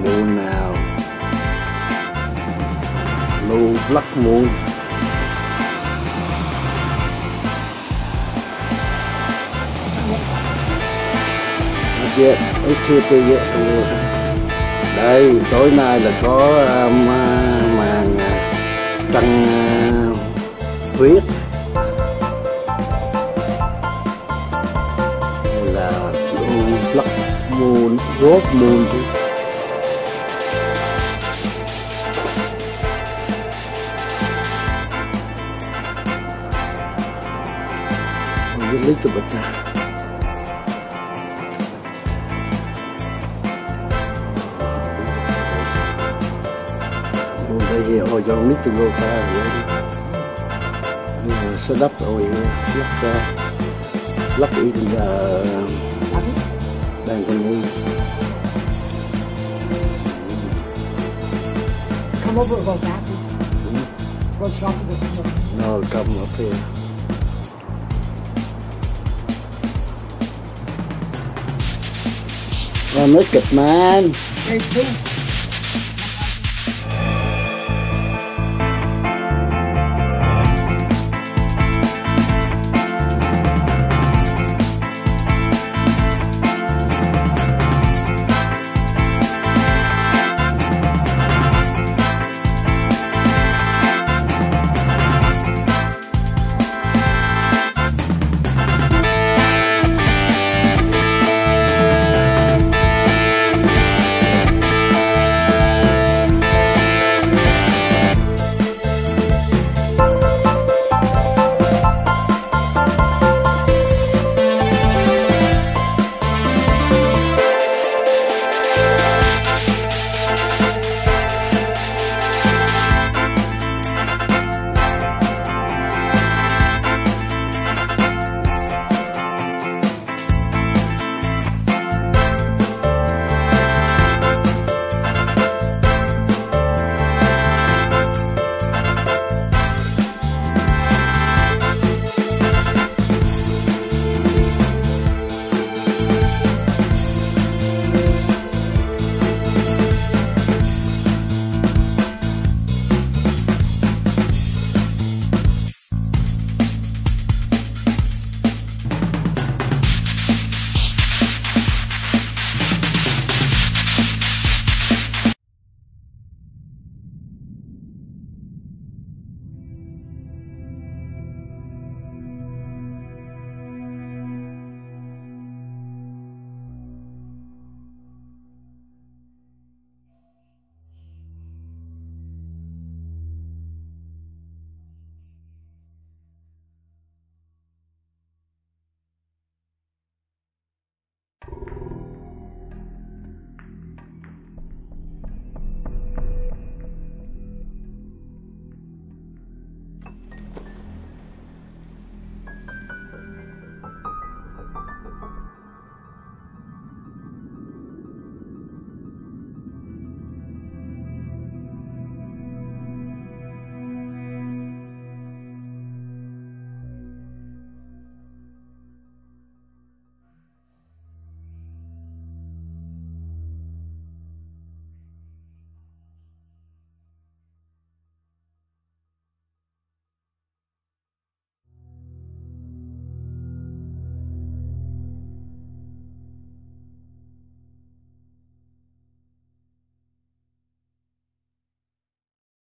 Moon nào. Blue Black Moon. Dạ, chưa tư dạ. Đây, tối nay là có màn trăng huyết. Đây là Black Moon, Red Moon. A little bit now. Over here, oh, you need to go far. Set up over here. Look in the balcony. Come over about that. Go shop this. No, come up here. Well, make it, man. There's two.